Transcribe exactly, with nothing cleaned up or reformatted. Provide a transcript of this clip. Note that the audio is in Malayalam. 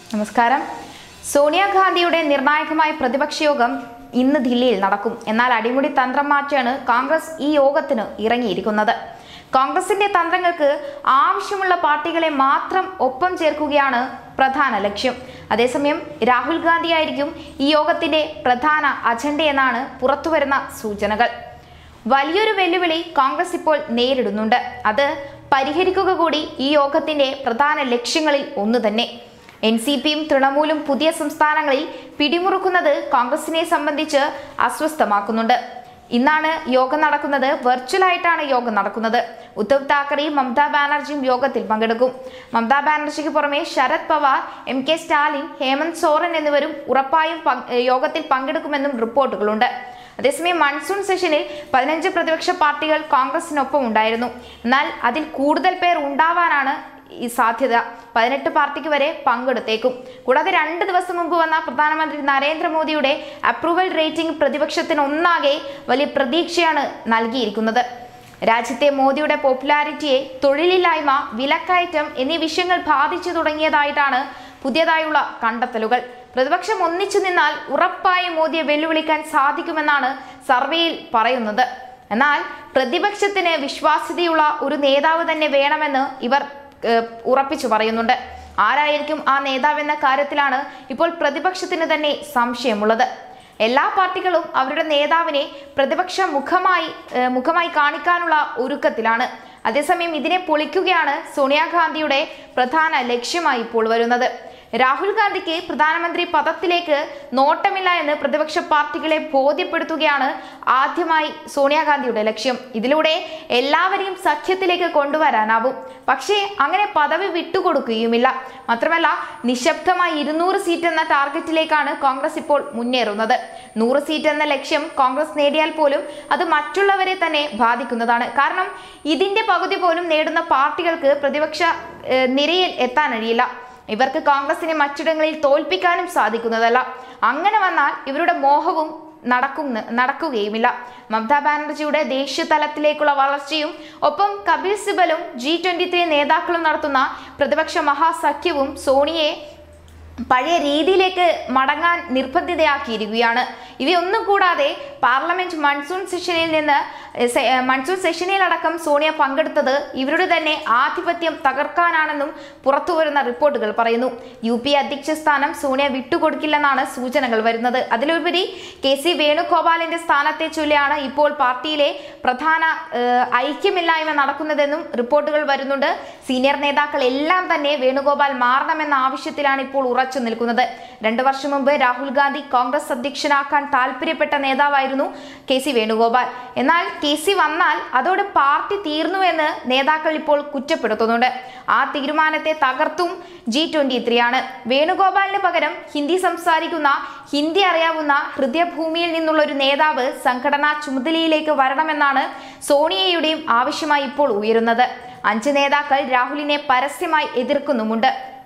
നമസ്കാരം. സോണിയ ഗാന്ധിയുടെ നിർണായകമായ പ്രതിപക്ഷ യോഗം ഇന്ന് ദില്ലിയിൽ നടക്കും. എന്നാൽ അടിമുടി തന്ത്രം മാറ്റിയാണ് കോൺഗ്രസ് ഈ യോഗത്തിന് ഇറങ്ങിയിരിക്കുന്നത്. കോൺഗ്രസിന്റെ തന്ത്രങ്ങൾക്ക് ആവശ്യമുള്ള പാർട്ടികളെ മാത്രം ഒപ്പം ചേർക്കുകയാണ് പ്രധാന ലക്ഷ്യം. അതേസമയം രാഹുൽ ഗാന്ധി ആയിരിക്കും ഈ യോഗത്തിന്റെ പ്രധാന അജണ്ടയെന്നാണ് പുറത്തുവരുന്ന സൂചനകൾ. വലിയൊരു വെല്ലുവിളി കോൺഗ്രസ് ഇപ്പോൾ നേരിടുന്നുണ്ട്. അത് പരിഹരിക്കുക കൂടി ഈ യോഗത്തിന്റെ പ്രധാന ലക്ഷ്യങ്ങളിൽ ഒന്ന് തന്നെ. എൻ സി പിയും തൃണമൂലും പുതിയ സംസ്ഥാനങ്ങളിൽ പിടിമുറുക്കുന്നത് കോൺഗ്രസിനെ സംബന്ധിച്ച് അസ്വസ്ഥമാക്കുന്നുണ്ട്. ഇന്നാണ് യോഗം നടക്കുന്നത്. വെർച്വലായിട്ടാണ് യോഗം നടക്കുന്നത്. ഉദ്ധവ് താക്കറെയും മമതാ ബാനർജിയും യോഗത്തിൽ പങ്കെടുക്കും. മമതാ ബാനർജിക്ക് പുറമെ ശരത് പവാർ, എം കെ സ്റ്റാലിൻ, ഹേമന്ത് സോറൻ എന്നിവരും ഉറപ്പായും യോഗത്തിൽ പങ്കെടുക്കുമെന്നും റിപ്പോർട്ടുകളുണ്ട്. അതേസമയം മൺസൂൺ സെഷനിൽ പതിനഞ്ച് പ്രതിപക്ഷ പാർട്ടികൾ കോൺഗ്രസിനൊപ്പം ഉണ്ടായിരുന്നു. എന്നാൽ അതിൽ കൂടുതൽ പേർ ഉണ്ടാവാനാണ് ഈ സാധ്യത. പതിനെട്ട് പാർട്ടിക്ക് വരെ പങ്കെടുത്തേക്കും. കൂടാതെ രണ്ട് ദിവസം മുമ്പ് വന്ന പ്രധാനമന്ത്രി നരേന്ദ്രമോദിയുടെ അപ്രൂവൽ റേറ്റിംഗ് പ്രതിപക്ഷത്തിന് ഒന്നാകെ വലിയ പ്രതീക്ഷയാണ് നൽകിയിരിക്കുന്നത്. രാജ്യത്തെ മോദിയുടെ പോപ്പുലാരിറ്റിയെ തൊഴിലില്ലായ്മ, വിലക്കയറ്റം എന്നീ വിഷയങ്ങൾ ബാധിച്ചു തുടങ്ങിയതായിട്ടാണ് പുതിയതായുള്ള കണ്ടെത്തലുകൾ. പ്രതിപക്ഷം ഒന്നിച്ചു നിന്നാൽ ഉറപ്പായും മോദിയെ വെല്ലുവിളിക്കാൻ സാധിക്കുമെന്നാണ് സർവേയിൽ പറയുന്നത്. എന്നാൽ പ്രതിപക്ഷത്തിന് വിശ്വാസ്യതയുള്ള ഒരു നേതാവ് തന്നെ വേണമെന്ന് ഇവർ ഉറപ്പിച്ചു പറയുന്നുണ്ട്. ആരായിരിക്കും ആ നേതാവെന്ന കാര്യത്തിലാണ് ഇപ്പോൾ പ്രതിപക്ഷത്തിന് തന്നെ സംശയമുള്ളത്. എല്ലാ പാർട്ടികളും അവരുടെ നേതാവിനെ പ്രതിപക്ഷ മുഖമായി മുഖമായി കാണിക്കാനുള്ള ഒരുക്കത്തിലാണ്. അതേസമയം ഇതിനെ പൊളിക്കുകയാണ് സോണിയാഗാന്ധിയുടെ പ്രധാന ലക്ഷ്യമായി ഇപ്പോൾ വരുന്നത്. രാഹുൽ ഗാന്ധിക്ക് പ്രധാനമന്ത്രി പദത്തിലേക്ക് നോട്ടമില്ല എന്ന് പ്രതിപക്ഷ പാർട്ടികളെ ബോധ്യപ്പെടുത്തുകയാണ് ആദ്യമായി സോണിയാഗാന്ധിയുടെ ലക്ഷ്യം. ഇതിലൂടെ എല്ലാവരെയും സഖ്യത്തിലേക്ക് കൊണ്ടുവരാനാവും. പക്ഷേ അങ്ങനെ പദവി വിട്ടുകൊടുക്കുകയുമില്ല. മാത്രമല്ല, നിശബ്ദമായി ഇരുന്നൂറ് സീറ്റ് എന്ന ടാർഗറ്റിലേക്കാണ് കോൺഗ്രസ് ഇപ്പോൾ മുന്നേറുന്നത്. നൂറ് സീറ്റ് എന്ന ലക്ഷ്യം കോൺഗ്രസ് നേടിയാൽ പോലും അത് മറ്റുള്ളവരെ തന്നെ ബാധിക്കുന്നതാണ്. കാരണം ഇതിന്റെ പകുതി പോലും നേടുന്ന പാർട്ടികൾക്ക് പ്രതിപക്ഷ നിരയിൽ എത്താനഴിയില്ല. ഇവർക്ക് കോൺഗ്രസിനെ മറ്റിടങ്ങളിൽ തോൽപ്പിക്കാനും സാധിക്കുന്നതല്ല. അങ്ങനെ വന്നാൽ ഇവരുടെ മോഹവും നടക്കുന്ന നടക്കുകയുമില്ല. മമതാ ബാനർജിയുടെ ദേശീയ തലത്തിലേക്കുള്ള വളർച്ചയും ഒപ്പം കപിൽ സിബലും ജി ട്വന്റി ത്രീ നേതാക്കളും നടത്തുന്ന പ്രതിപക്ഷ മഹാസഖ്യവും സോണിയെ പഴയ രീതിയിലേക്ക് മടങ്ങാൻ നിർബന്ധിതയാക്കിയിരിക്കുകയാണ്. ഇവയൊന്നും കൂടാതെ പാർലമെന്റ് മൺസൂൺ സെഷനിൽ നിന്ന് മൺസൂൺ സെഷനിലടക്കം സോണിയ പങ്കെടുത്തത് ഇവരുടെ തന്നെ ആധിപത്യം തകർക്കാനാണെന്നും പുറത്തുവരുന്ന റിപ്പോർട്ടുകൾ പറയുന്നു. യു പി അധ്യക്ഷ സ്ഥാനം സോണിയ വിട്ടുകൊടുക്കില്ലെന്നാണ് സൂചനകൾ വരുന്നത്. അതിലുപരി കെ സി വേണുഗോപാലിന്റെ സ്ഥാനത്തെ ചൊല്ലിയാണ് ഇപ്പോൾ പാർട്ടിയിലെ പ്രധാന ഐക്യമില്ലായ്മ നടക്കുന്നതെന്നും റിപ്പോർട്ടുകൾ വരുന്നുണ്ട്. സീനിയർ നേതാക്കൾ എല്ലാം തന്നെ വേണുഗോപാൽ മാറണമെന്ന ആവശ്യത്തിലാണ് ഇപ്പോൾ ഉറച്ചു നിൽക്കുന്നത്. രണ്ടു വർഷം മുമ്പ് രാഹുൽ ഗാന്ധി കോൺഗ്രസ് അധ്യക്ഷനാക്കാൻ താല്പര്യപ്പെട്ട നേതാവായിരുന്നു കെ സി വേണുഗോപാൽ. എന്നാൽ കെ സി വന്നാൽ അതോടെ പാർട്ടി തീർന്നുവെന്ന് നേതാക്കൾ ഇപ്പോൾ കുറ്റപ്പെടുത്തുന്നുണ്ട്. ആ തീരുമാനത്തെ തകർത്തും ജി ട്വന്റി ത്രീ ആണ്. വേണുഗോപാലിന് പകരം ഹിന്ദി സംസാരിക്കുന്ന, ഹിന്ദി അറിയാവുന്ന ഹൃദയഭൂമിയിൽ നിന്നുള്ള ഒരു നേതാവ് സംഘടനാ ചുമതലയിലേക്ക് വരണമെന്നാണ് സോണിയയുടെയും ആവശ്യമായി ഇപ്പോൾ ഉയരുന്നത്. അഞ്ച് നേതാക്കൾ രാഹുലിനെ പരസ്യമായി എതിർക്കുന്നുമുണ്ട്.